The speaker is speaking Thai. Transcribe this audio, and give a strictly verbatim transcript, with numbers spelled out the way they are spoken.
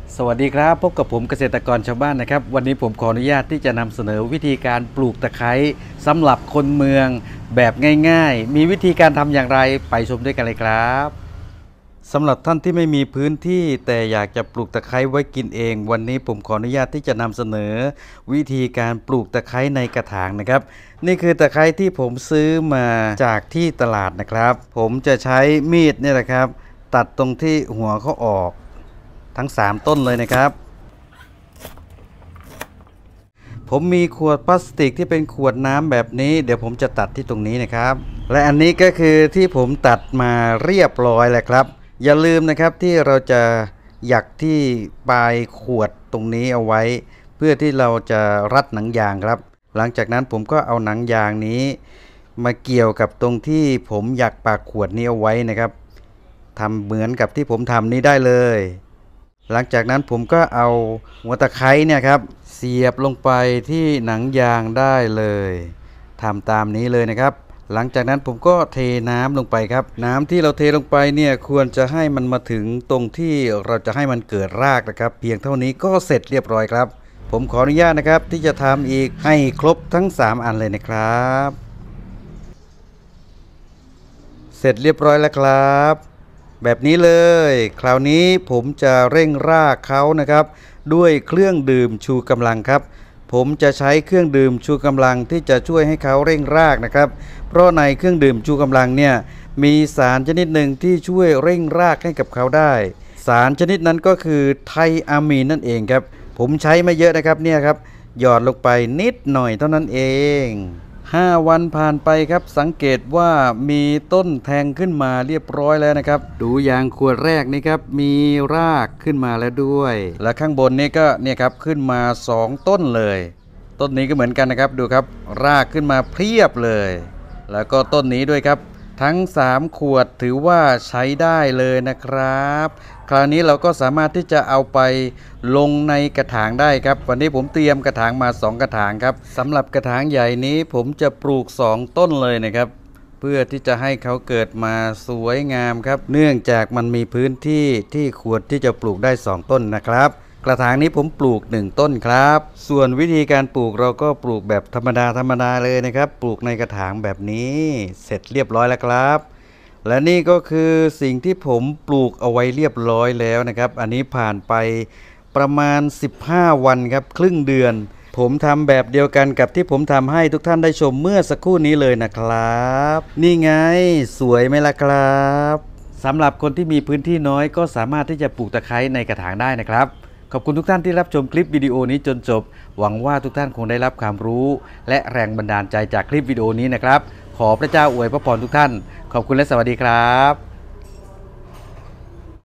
สวัสดีครับพบกับผมเกษตรกรชาวบ้านนะครับวันนี้ผมขออนุญาตที่จะนำเสนอวิธีการปลูกตะไคร้สำหรับคนเมืองแบบง่ายๆมีวิธีการทำอย่างไรไปชมด้วยกันเลยครับสำหรับท่านที่ไม่มีพื้นที่แต่อยากจะปลูกตะไคร้ไว้กินเองวันนี้ผมขออนุญาตที่จะนำเสนอวิธีการปลูกตะไคร้ในกระถางนะครับนี่คือตะไคร้ที่ผมซื้อมาจากที่ตลาดนะครับผมจะใช้มีดเนี่ยนะครับตัดตรงที่หัวเขาออกทั้งสามต้นเลยนะครับผมมีขวดพลาสติกที่เป็นขวดน้ำแบบนี้เดี๋ยวผมจะตัดที่ตรงนี้นะครับและอันนี้ก็คือที่ผมตัดมาเรียบร้อยแล้วครับอย่าลืมนะครับที่เราจะหยักที่ปลายขวดตรงนี้เอาไว้เพื่อที่เราจะรัดหนังยางครับหลังจากนั้นผมก็เอาหนังยางนี้มาเกี่ยวกับตรงที่ผมหยักปากขวดนี้เอาไว้นะครับทำเหมือนกับที่ผมทำนี้ได้เลยหลังจากนั้นผมก็เอาหัวตะไคร้เนี่ยครับเสียบลงไปที่หนังยางได้เลยทำตามนี้เลยนะครับหลังจากนั้นผมก็เทน้ำลงไปครับน้ำที่เราเทลงไปเนี่ยควรจะให้มันมาถึงตรงที่เราจะให้มันเกิดรากนะครับเพียงเท่านี้ก็เสร็จเรียบร้อยครับผมขออนุญาตนะครับที่จะทำอีกให้ครบทั้งสามอันเลยนะครับเสร็จเรียบร้อยแล้วครับแบบนี้เลยคราวนี้ผมจะเร่งรากเขานะครับด้วยเครื่องดื่มชูกำลังครับผมจะใช้เครื่องดื่มชูกำลังที่จะช่วยให้เขาเร่งรากนะครับเพราะในเครื่องดื่มชูกำลังเนี่ยมีสารชนิดหนึ่งที่ช่วยเร่งรากให้กับเขาได้สารชนิดนั้นก็คือไทอะมีนนั่นเองครับผมใช้ไม่เยอะนะครับเนี่ยครับหยอดลงไปนิดหน่อยเท่านั้นเองห้าวันผ่านไปครับสังเกตว่ามีต้นแทงขึ้นมาเรียบร้อยแล้วนะครับดูอย่างขวดแรกนี่ครับมีรากขึ้นมาแล้วด้วยและข้างบนนี่ก็เนี่ยครับขึ้นมาสองต้นเลยต้นนี้ก็เหมือนกันนะครับดูครับรากขึ้นมาเพียบเลยแล้วก็ต้นนี้ด้วยครับทั้งสามขวดถือว่าใช้ได้เลยนะครับคราวนี้เราก็สามารถที่จะเอาไปลงในกระถางได้ครับวันนี้ผมเตรียมกระถางมาสองกระถางครับสำหรับกระถางใหญ่นี้ผมจะปลูกสองต้นเลยนะครับเพื่อที่จะให้เขาเกิดมาสวยงามครับเนื่องจากมันมีพื้นที่ที่ควรที่จะปลูกได้สองต้นนะครับกระถางนี้ผมปลูกหนึ่งต้นครับส่วนวิธีการปลูกเราก็ปลูกแบบธรรมดาธรรมดาเลยนะครับปลูกในกระถางแบบนี้เสร็จเรียบร้อยแล้วครับและนี่ก็คือสิ่งที่ผมปลูกเอาไว้เรียบร้อยแล้วนะครับอันนี้ผ่านไปประมาณสิบห้าวันครับครึ่งเดือนผมทำแบบเดียวกันกับที่ผมทำให้ทุกท่านได้ชมเมื่อสักครู่นี้เลยนะครับนี่ไงสวยไหมล่ะครับสำหรับคนที่มีพื้นที่น้อยก็สามารถที่จะปลูกตะไคร้ในกระถางได้นะครับขอบคุณทุกท่านที่รับชมคลิปวิดีโอนี้จนจบหวังว่าทุกท่านคงได้รับความรู้และแรงบันดาลใจจากคลิปวิดีโอนี้นะครับขอพระเจ้าอวยพระพรทุกท่านขอบคุณและสวัสดีครับ